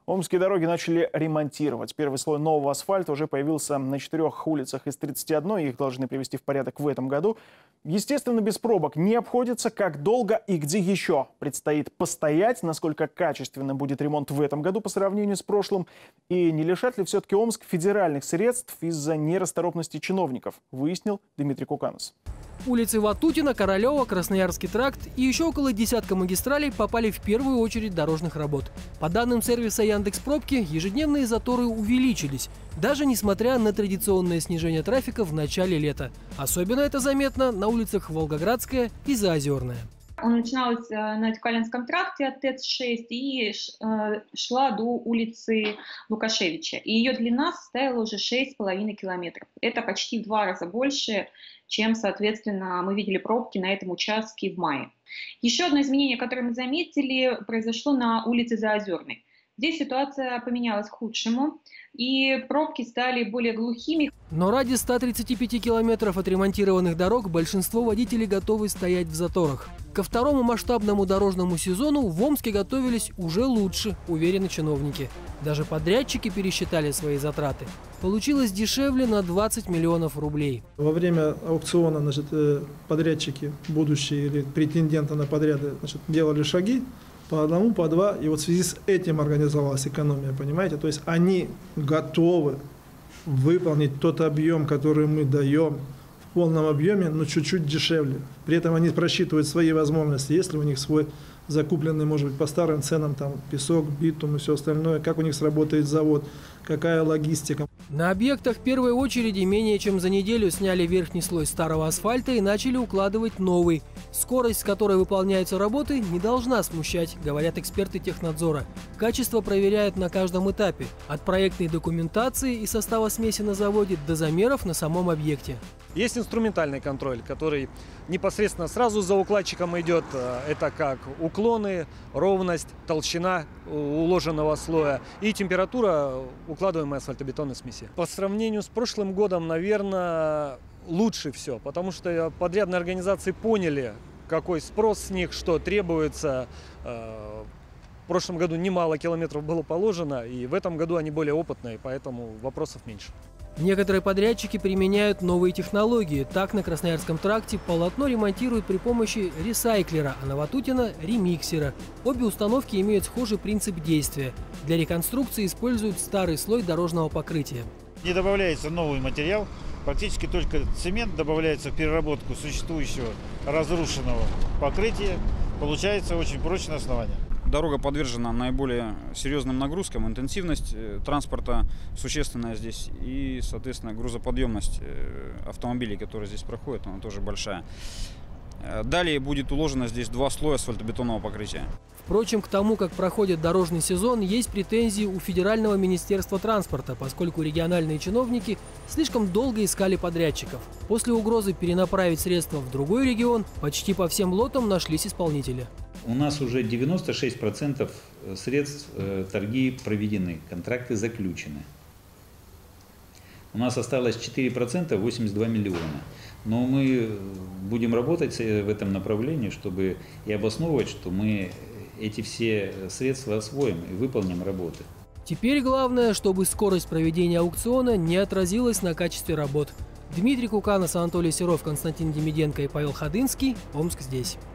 Омские дороги начали ремонтировать. Первый слой нового асфальта уже появился на 4 улицах из 31. Их должны привести в порядок в этом году. Естественно, без пробок не обходится. Как долго и где еще предстоит постоять, насколько качественно будет ремонт в этом году по сравнению с прошлым. И не лишат ли все-таки Омск федеральных средств из-за нерасторопности чиновников, выяснил Дмитрий Куканос. Улицы Ватутина, Королева, Красноярский тракт и еще около десятка магистралей попали в первую очередь дорожных работ. По данным сервиса Яндекс.Пробки, ежедневные заторы увеличились, даже несмотря на традиционное снижение трафика в начале лета. Особенно это заметно на улицах Волгоградская и Заозерная. Он начинался на Тюкалинском тракте от ТЭЦ-6 и шла до улицы Лукашевича. И ее длина составила уже 6,5 километров. Это почти в 2 раза больше, чем, соответственно, мы видели пробки на этом участке в мае. Еще одно изменение, которое мы заметили, произошло на улице Заозерной. Здесь ситуация поменялась к худшему, и пробки стали более глухими. Но ради 135 километров отремонтированных дорог большинство водителей готовы стоять в заторах. Ко второму масштабному дорожному сезону в Омске готовились уже лучше, уверены чиновники. Даже подрядчики пересчитали свои затраты. Получилось дешевле на 20 миллионов рублей. Во время аукциона подрядчики, будущие или претенденты на подряды, делали шаги по одному, по два. И вот в связи с этим организовалась экономия, понимаете? То есть они готовы выполнить тот объем, который мы даем, в полном объеме, но чуть-чуть дешевле. При этом они просчитывают свои возможности, если у них свой закупленный, может быть, по старым ценам, там, песок, битум и все остальное, как у них сработает завод, какая логистика. На объектах первой очереди менее чем за неделю сняли верхний слой старого асфальта и начали укладывать новый. Скорость, с которой выполняются работы, не должна смущать, говорят эксперты технадзора. Качество проверяют на каждом этапе, от проектной документации и состава смеси на заводе до замеров на самом объекте. Есть инструментальный контроль, который непосредственно сразу за укладчиком идет. Это как уклоны, ровность, толщина уложенного слоя и температура укладываемой асфальтобетонной смеси. По сравнению с прошлым годом, наверное, лучше все, потому что подрядные организации поняли, какой спрос с них, что требуется. В прошлом году немало километров было положено, и в этом году они более опытные, поэтому вопросов меньше. Некоторые подрядчики применяют новые технологии. Так, на Красноярском тракте полотно ремонтируют при помощи ресайклера, а на Ватутина – ремиксера. Обе установки имеют схожий принцип действия. Для реконструкции используют старый слой дорожного покрытия. Не добавляется новый материал, практически только цемент добавляется в переработку существующего разрушенного покрытия. Получается очень прочное основание. Дорога подвержена наиболее серьезным нагрузкам, интенсивность транспорта существенная здесь и, соответственно, грузоподъемность автомобилей, которые здесь проходят, она тоже большая. Далее будет уложено здесь 2 слоя асфальтобетонного покрытия. Впрочем, к тому, как проходит дорожный сезон, есть претензии у Федерального министерства транспорта, поскольку региональные чиновники слишком долго искали подрядчиков. После угрозы перенаправить средства в другой регион почти по всем лотам нашлись исполнители. У нас уже 96% средств, торги проведены, контракты заключены. У нас осталось 4%, 82 миллиона. Но мы будем работать в этом направлении, чтобы и обосновывать, что мы эти все средства освоим и выполним работы. Теперь главное, чтобы скорость проведения аукциона не отразилась на качестве работ. Дмитрий Куканос, Анатолий Серов, Константин Демиденко и Павел Ходынский. Омск здесь.